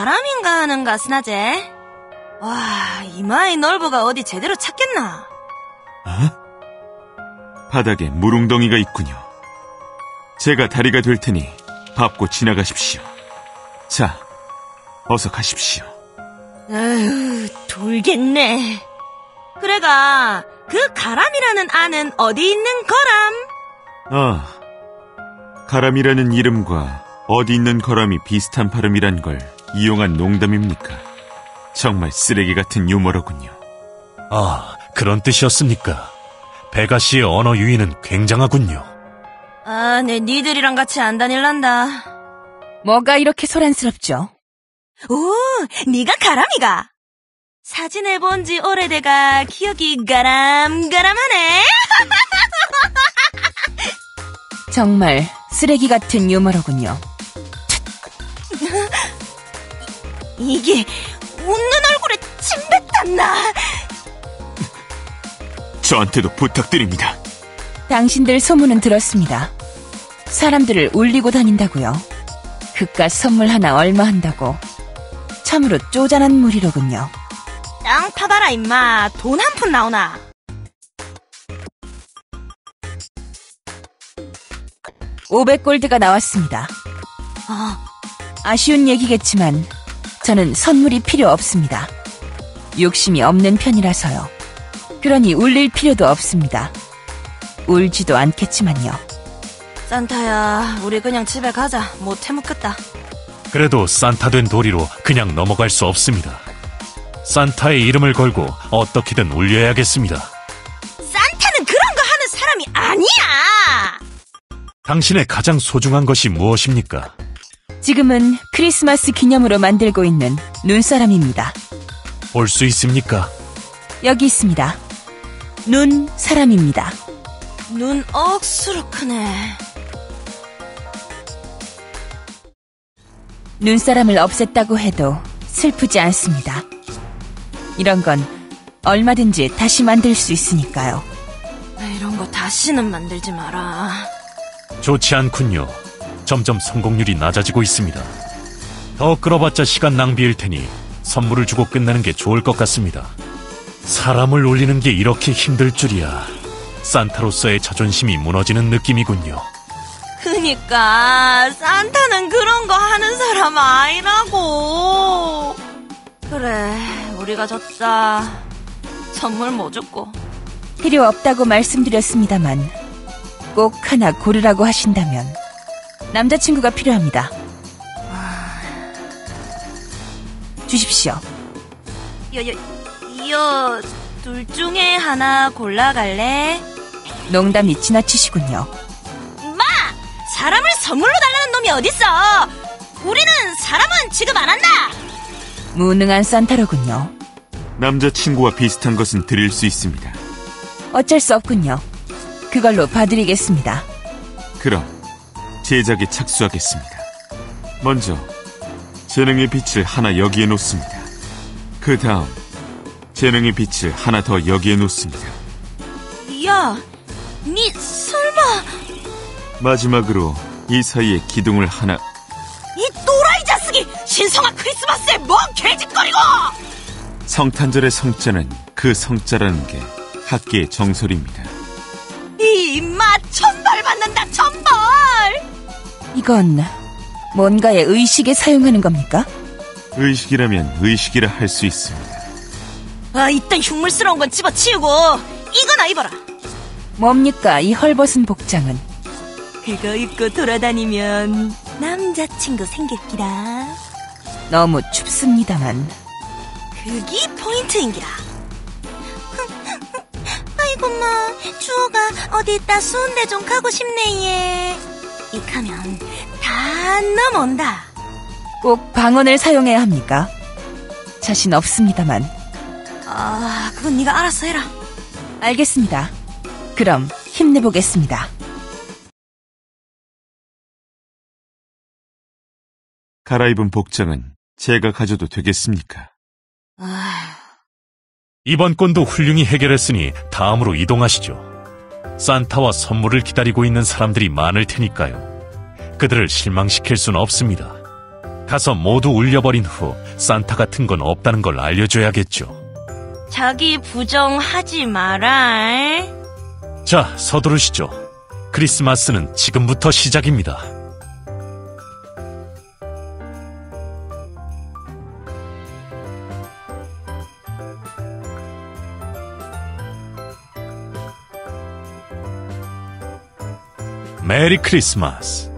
가람인가 하는 가스나제. 와, 이마의 넓어가 어디 제대로 찾겠나? 바닥에 물웅덩이가 있군요. 제가 다리가 될 테니 밟고 지나가십시오. 자, 어서 가십시오. 아유, 돌겠네. 그래가 그 가람이라는 안은 어디 있는 거람? 가람이라는 이름과 어디 있는 거람이 비슷한 발음이란 걸 이용한 농담입니까? 정말 쓰레기 같은 유머로군요. 그런 뜻이었습니까? 베가 씨의 언어 유희는 굉장하군요. 내 니들이랑 같이 안 다닐란다. 뭐가 이렇게 소란스럽죠? 오, 니가 가람이가? 사진을 본 지 오래돼가 기억이 가람가람하네. 정말 쓰레기 같은 유머로군요. 이게 웃는 얼굴에 침 뱉었나? 저한테도 부탁드립니다. 당신들 소문은 들었습니다. 사람들을 울리고 다닌다고요. 그깟 선물 하나 얼마 한다고. 참으로 쪼잔한 무리로군요. 땅 파봐라 임마. 돈 한 푼 나오나? $500골드가 나왔습니다. 아쉬운 얘기겠지만 저는 선물이 필요 없습니다. 욕심이 없는 편이라서요. 그러니 울릴 필요도 없습니다. 울지도 않겠지만요. 산타야, 우리 그냥 집에 가자. 못 해먹겠다. 그래도 산타 된 도리로 그냥 넘어갈 수 없습니다. 산타의 이름을 걸고 어떻게든 울려야겠습니다. 산타는 그런 거 하는 사람이 아니야! 당신의 가장 소중한 것이 무엇입니까? 지금은 크리스마스 기념으로 만들고 있는 눈사람입니다. 볼 수 있습니까? 여기 있습니다. 눈사람입니다. 눈 억수로 크네. 눈사람을 없앴다고 해도 슬프지 않습니다. 이런 건 얼마든지 다시 만들 수 있으니까요. 이런 거 다시는 만들지 마라. 좋지 않군요. 점점 성공률이 낮아지고 있습니다. 더 끌어봤자 시간 낭비일 테니 선물을 주고 끝내는 게 좋을 것 같습니다. 사람을 울리는 게 이렇게 힘들 줄이야. 산타로서의 자존심이 무너지는 느낌이군요. 그니까 산타는 그런 거 하는 사람 아니라고. 그래, 우리가 졌다. 선물 뭐 줬고? 필요 없다고 말씀드렸습니다만 꼭 하나 고르라고 하신다면 남자친구가 필요합니다. 주십시오. 둘 중에 하나 골라갈래? 농담이 지나치시군요. 마! 사람을 선물로 달라는 놈이 어딨어! 우리는 사람은 취급 안 한다! 무능한 산타로군요. 남자친구와 비슷한 것은 드릴 수 있습니다. 어쩔 수 없군요. 그걸로 봐드리겠습니다. 그럼 제작에 착수하겠습니다. 먼저 재능의 빛을 하나 여기에 놓습니다. 그 다음 재능의 빛을 하나 더 여기에 놓습니다. 야, 니 설마... 마지막으로 이 사이에 기둥을 하나... 이 또라이 자식이 신성한 크리스마스에 뭔 개짓거리고! 성탄절의 성자는 그 성자라는 게 학계의 정설입니다. 이 임마 천벌 받는다, 천벌! 이건 뭔가의 의식에 사용하는 겁니까? 의식이라면 의식이라 할 수 있습니다. 이딴 흉물스러운 건 집어치우고 이거나 입어라. 뭡니까 이 헐벗은 복장은? 그거 입고 돌아다니면 남자친구 생길기라. 너무 춥습니다만. 그게 포인트인기라. 아이고 마, 주호가 어디 있다 수은데 좀 가고 싶네 얘. 이카면 다 넘어온다. 꼭 방언을 사용해야 합니까? 자신 없습니다만. 그건 네가 알아서 해라. 알겠습니다. 그럼 힘내보겠습니다. 갈아입은 복장은 제가 가져도 되겠습니까? 이번 건도 훌륭히 해결했으니 다음으로 이동하시죠. 산타와 선물을 기다리고 있는 사람들이 많을 테니까요. 그들을 실망시킬 수는 없습니다. 가서 모두 울려버린 후 산타 같은 건 없다는 걸 알려줘야겠죠. 자기 부정하지 마라. 자, 서두르시죠. 크리스마스는 지금부터 시작입니다. 메리 크리스마스.